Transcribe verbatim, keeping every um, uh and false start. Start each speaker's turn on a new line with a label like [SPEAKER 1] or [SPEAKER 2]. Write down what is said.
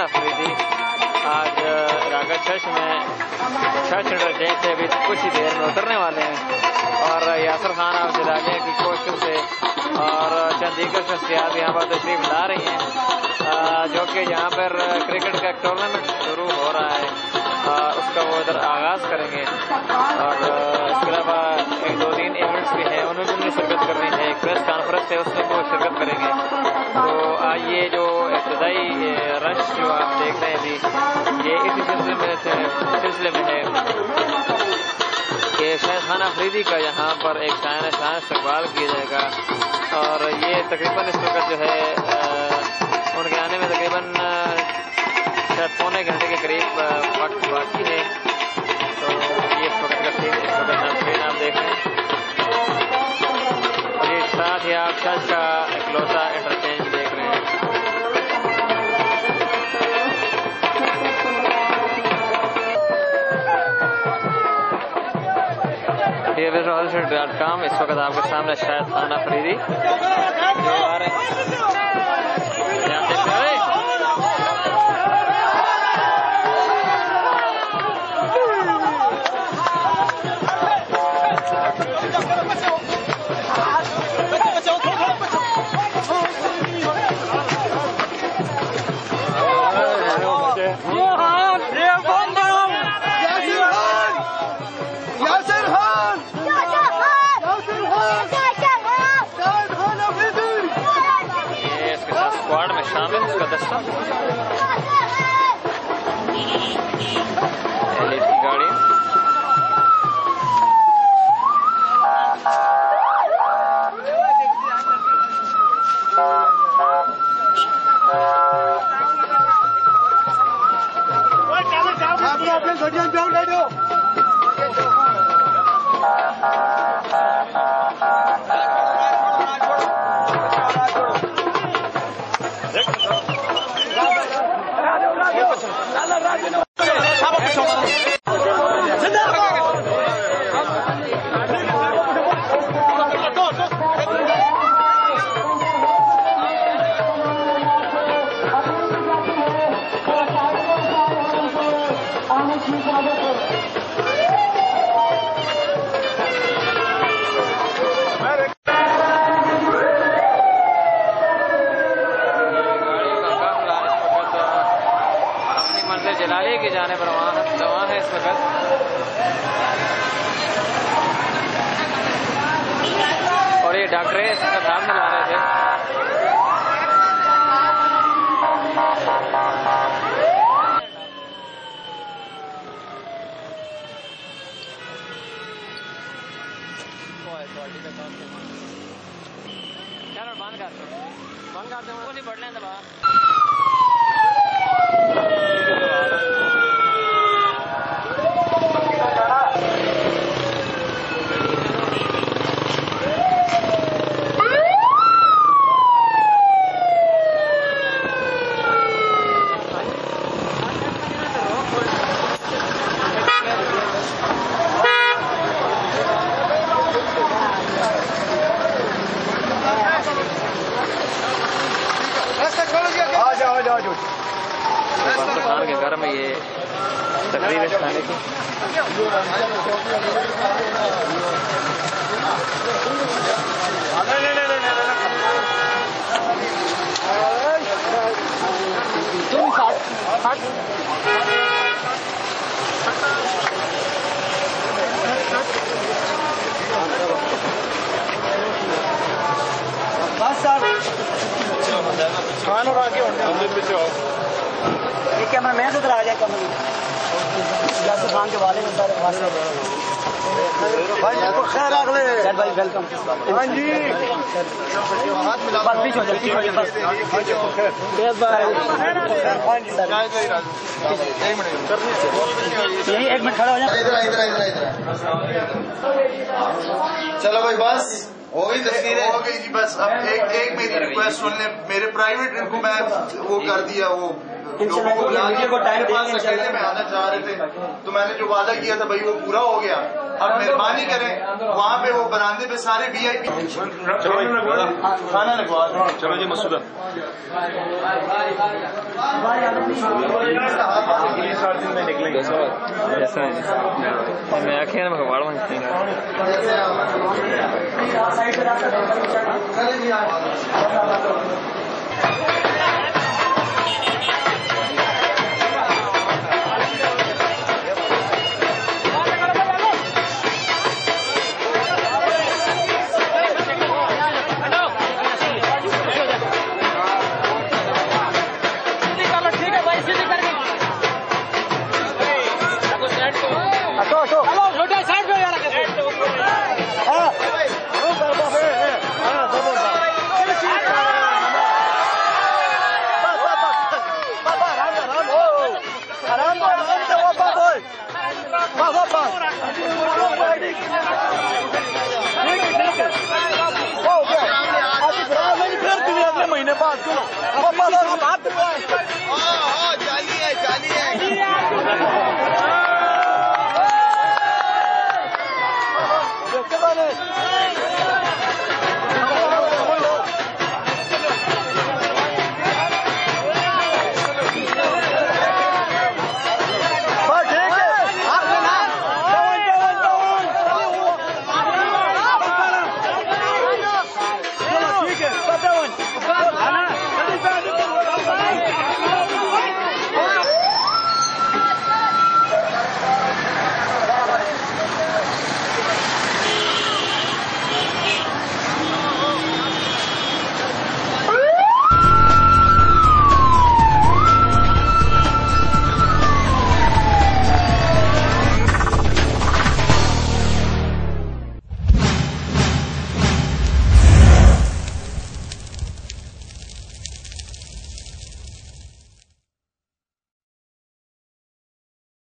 [SPEAKER 1] अफरीदी आज रागा चर्च में चर्च इंटरचेंज से अभी कुछ ही देर में उतरने वाले हैं और यासर खान आप जलालिया की कोशिश से और चंद दीगर शख्सियात यहाँ पर तशरीफ ला रही हैं, जो कि यहाँ पर क्रिकेट का एक टूर्नामेंट शुरू हो रहा है, उसका वो इधर आगाज़ करेंगे और इसके अलावा एक दो तीन इवेंट्स भी हैं उनमें भी उन्हें शिरकत करनी है। एक प्रेस कॉन्फ्रेंस है उसमें वो शिरकत करेंगे। तो आज ये जो इब्तदाई रश जो आप देख रहे हैं अभी ये इसी सिलसिले में सिलसिले में है कि शाहिद खान अफरीदी का यहाँ पर एक शान शान इस्तकबाल किया जाएगा और ये तकरीबन इस वक्त जो है उनके आने में तकरीबन शायद पौने घंटे के करीब वक्त बाकी है। तो ये इस वक्त का सीन इस वक्त ट्रेन आप देख रहे हैं और ये साथ ही आप चर्च का इकलौता इंटरचेंज देख रहे हैं। ये विजुअल डॉट कॉम इस वक्त आपके सामने शाहिद खान अफरीदी जो आ रहे हैं। स्क्वाड में शामिल उसका दस्ता की गाड़ी जलालिया की जाने पर रवाना है इस वक्त। और ये डॉक्टर इसका नाम मिला रहे थे। बंद कर बंद कर दो नहीं बढ़ने दबा खान के घर में ये तकरीर है खाने की। खान और आगे ये कैमरा मैं तो आ जाए कमल यासर खान के वाले में भाई आपको खैर अगले भाई वेलकम। हाँ जी हाथ मिला बस बीच हो जाए बीच हो जाए बस यही एक मिनट खड़ा हो जाए। इधर इधर इधर इधर चलो भाई बस हो गई तस्वीर हो गई जी। बस अब एक एक मेरी रिक्वेस्ट सुन ले। मेरे प्राइवेट इनको मैं वो कर दिया वो
[SPEAKER 2] लोगों को बुलाने को टाइम पास अकेले में आना चाह रहे थे, तो मैंने जो वादा किया था भाई वो पूरा हो गया। अब मेहरबानी करें वहाँ पे वो बरामदे पे सारे वी आई पी खाना लगवा दो।
[SPEAKER 3] चलो जी मसूदा सात दिन में निकलेंगे।
[SPEAKER 1] मैं आखिर में खबर मांगती
[SPEAKER 3] महीने बाद